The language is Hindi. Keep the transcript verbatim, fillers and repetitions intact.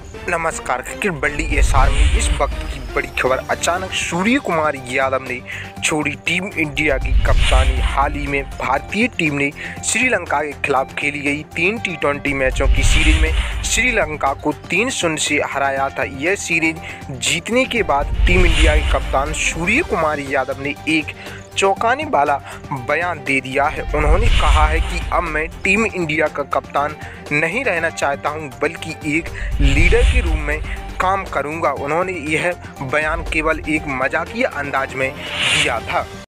नमस्कार। क्रिकेट बल्ली एसआर में इस वक्त की बड़ी खबर। अचानक सूर्य कुमार यादव ने छोड़ी टीम इंडिया की कप्तानी। हाल ही में भारतीय टीम ने श्रीलंका के खिलाफ खेली गई तीन टी ट्वेंटी मैचों की सीरीज में श्रीलंका को तीन शून्य से हराया था। यह सीरीज जीतने के बाद टीम इंडिया के कप्तान सूर्य कुमार यादव ने एक चौंकाने वाला बयान दे दिया है। उन्होंने कहा है कि अब मैं टीम इंडिया का कप्तान नहीं रहना चाहता हूं, बल्कि एक लीडर के रूप में काम करूंगा। उन्होंने यह बयान केवल एक मजाकिया अंदाज में दिया था।